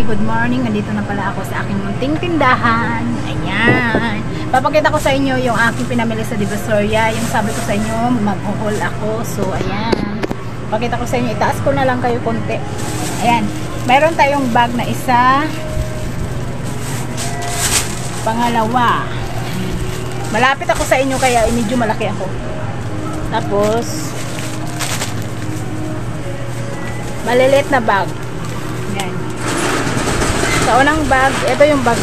good morning. Nandito na pala ako sa aking munting tindahan. Ayan. Papakita ko sa inyo yung aking pinamili sa Divisoria. Yung sabi ko sa inyo, mag-haul ako. So, ayan. Pakita ko sa inyo. Itaas ko na lang kayo konti. Ayan. Meron tayong bag na isa. Pangalawa. Malapit ako sa inyo kaya medyo malaki ako. Tapos, maliliit na bag. Yan. Sa unang bag, ito yung bag.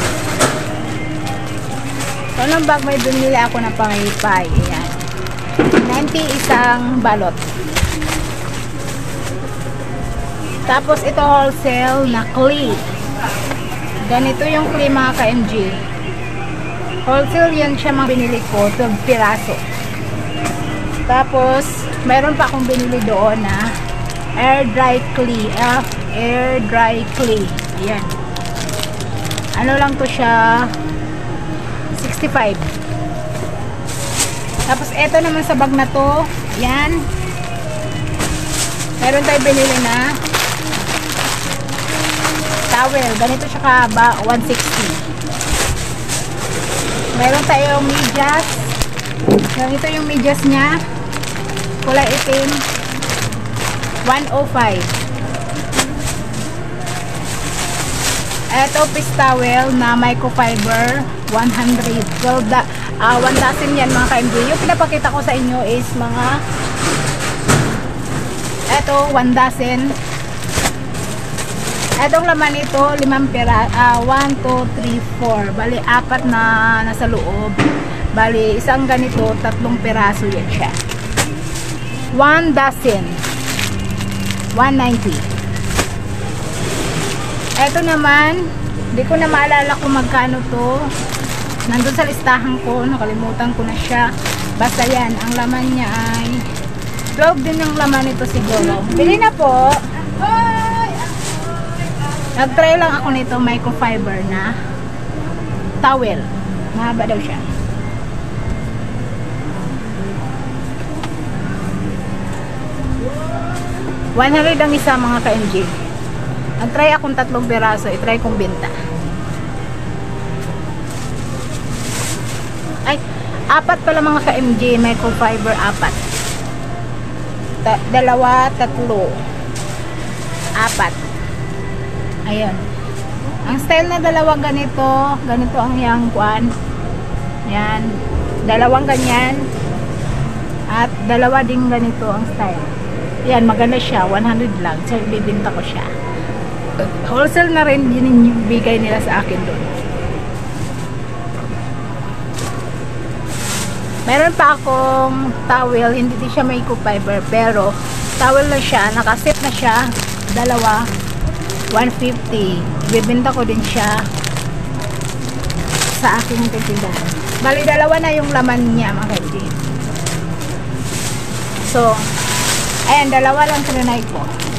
Sa unang bag may bumili ako ng pangipay. Ayan. 90 isang balot. Tapos ito wholesale na clay. Ganito yung clay mga ka-MG. Wholesale yan siya mga binili ko. 12 piraso. Tapos, meron pa akong binili doon na air dry clay. Air dry clay. Ayan. Ano lang to siya? 65. Tapos eto naman sa bag na to. Ayan. Meron tayo binili na towel. Ganito siya kahaba. 160. Meron tayong medyas. Ganito yung medyas niya. Kulay itim. 105. Ito piece towel na microfiber 100. 1 dozen yan mga ka-MG. Yung pinapakita ko sa inyo is mga ito 1 dozen. Etong laman nito 5 pera 1, 2, 3, 4. Bali 4 na nasa loob. Bali isang ganito 3 peraso yan siya. 1 dozen 190. Eto naman, hindi ko na maalala kung magkano to. Nandun sa listahan ko, nakalimutan ko na siya. Basta yan, ang laman niya ay 12 din yung laman nito siguro. Bili na po. Nag-try lang ako nito, microfiber na towel. Mahaba daw siya. $100 ang isa mga ka-MG. Nag-try akong 3 peraso, i-try kong benta. Ay, 4 pala mga ka-MG, microfiber 4. 2, 3, 4. Ayan. Ang style na dalawa ganito, ganito ang yang kuan. Yan. Dalawang ganyan. At dalawa ding ganito ang style. Yan, maganda siya. 100 lang. So, ibibinta ko siya. Wholesale na rin yun yung bigay nila sa akin doon. Meron pa akong towel. Hindi din siya microfiber. Pero, towel na siya. Nakaset na siya. Dalawa. 150. Ibibinta ko din siya sa aking tindahan. Bali, dalawa na yung laman niya, mga kaibigan. So, ayan, dalawa lang trinay ko.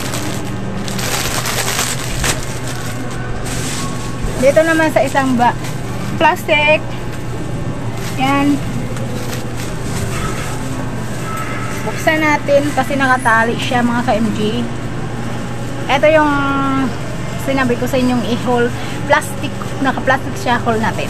Dito naman sa isang plastic. Yan. Buksan natin kasi nakatali siya mga ka-MG. Ito yung sinabi ko sa inyong i-haul. Plastic, naka-plastic siya, haul natin.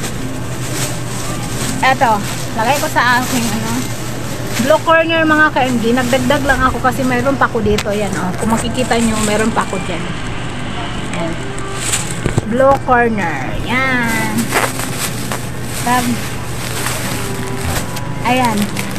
Ito, lagay ko sa aking blue corner mga ka-MG. Nagdagdag lang ako kasi mayroon pa ako dito. Yan, oh. Kung makikita nyo, mayroon pa ako dyan. Yan. Blue corner. Yan. Ayan.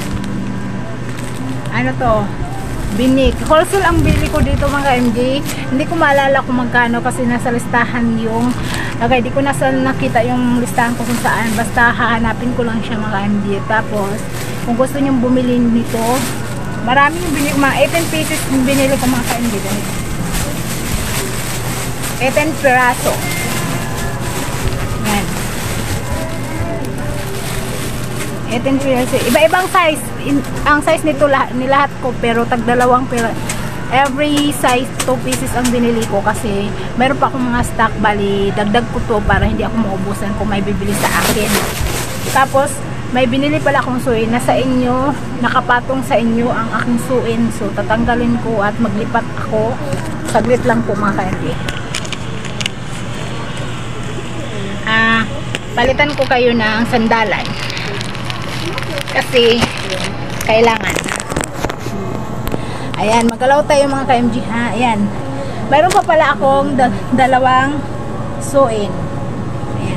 Ano to? Binik. Wholesale ang bili ko dito mga ka-MG. Hindi ko maalala kung magkano kasi nasa listahan yung okay, di ko nasa nakita yung listahan ko kung saan. Basta hahanapin ko lang siya mga ka-MG. Tapos kung gusto nyong bumili nito, marami yung binili, mga 18 pieces yung binili ko mga ka-MG. 18 peraso. Yan. 18 peraso. Iba-ibang size. Ang size nito nilahat ko, pero tag 2 peraso. Every size 2 pieces ang binili ko kasi meron pa akong mga stock. Bali, dagdag ko to para hindi ako maubusan kung may bibili sa akin. Tapos, may binili pala akong suin na sa inyo, nakapatong sa inyo ang aking suin. So, tatanggalin ko at maglipat ako. Saglit lang po mga ka-MG. palitan ko kayo ng sandalan. Kasi, kailangan. Ayan, magalaw tayo mga ka-MG ha. Ayan. Mayroon pa pala akong dalawang suin. Ayan.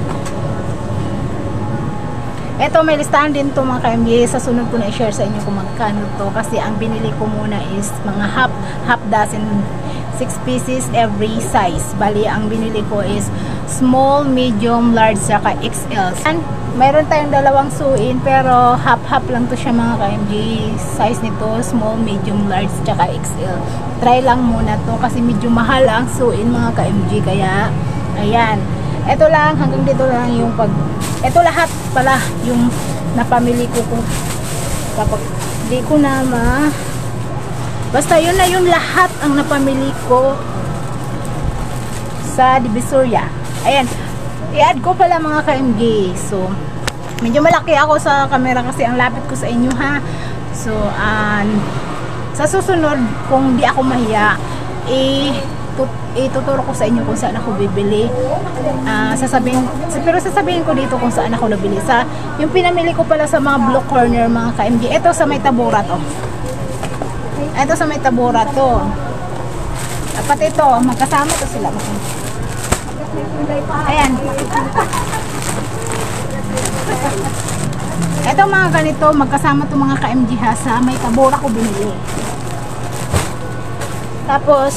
Ito, may listahan din to mga ka-MG. Sa sunod ko na i-share sa inyo kung magkano to. Kasi ang binili ko muna is mga half dozen, 6 pieces every size. Bali, ang binili ko is small, medium, large, saka XL. And, mayroon tayong dalawang suin, pero half lang to siya mga ka-MG. Size nito, small, medium, large, saka XL. Try lang muna to kasi medyo mahal ang suin mga ka-MG. Kaya, ayan. Ito lang, hanggang dito lang yung ito lahat pala yung napamili ko kung kapag di ko na basta yun na yung lahat ang napamili ko sa Divisoria. Ayan, i-add ko pala mga ka-MG. So, medyo malaki ako sa camera kasi ang lapit ko sa inyo ha. So, sa susunod, kung di ako mahiya, ituturo ko sa inyo kung saan ako bibili. Pero sasabihin ko dito kung saan ako nabili. Yung pinamili ko pala sa mga Blue Corner mga ka-MG. Ito sa may Tabora to. Ito sa may Tabora to. Dapat ito, magkasama to sila. Ayan. Ito mga ganito, magkasama to mga ka-MG ha. Sa may Tabora ko binili. Tapos,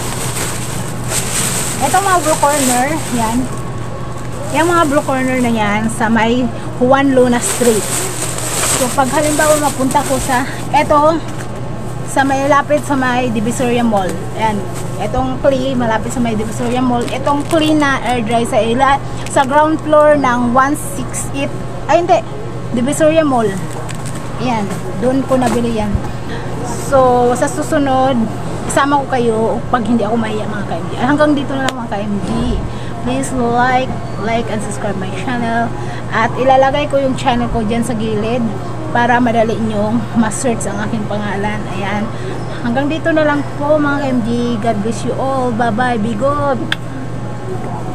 ito mga Blue Corner, yan. Yung mga Blue Corner na yan, sa may Juan Luna Street. So, pag halimbawa mapunta ko sa, ito, sa may lapit sa may Divisoria Mall. Ayan. Itong Klee, malapit sa may Divisoria Mall. Itong Klee na air dry sa ground floor ng 168. Ay, hindi. Divisoria Mall. Ayan. Doon ko nabili yan. So, sa susunod, isama ko kayo pag hindi ako mahiya mga ka-MG. Hanggang dito na lang mga ka-MG. Please like and subscribe my channel. At ilalagay ko yung channel ko dyan sa gilid para madali nyong ma-search ang aking pangalan. Ayan. Hanggang dito na lang po mga ka-MG. God bless you all. Bye bye. Be good.